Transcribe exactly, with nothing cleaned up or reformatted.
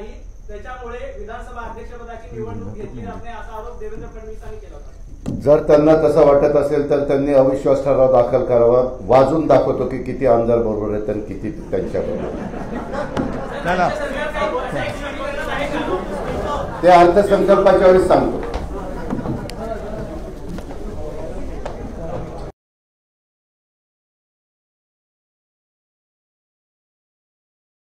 नाही, त्याच्यामुळे विधानसभा अध्यक्षपदाची निवडणूक घेतली जात नाही असा आरोप देवेंद्र फडणवीसांनी केला होता। जर त्यांना तसं वाटत असेल तर त्यांनी अविश्वास ठराव दाखल करावा। वाजून दाखवतो की किती आमदार बरोबर आहेत आणि किती त्यांच्याबरोबर। ते अर्थसंकल्पाच्या वेळेस सांगतो।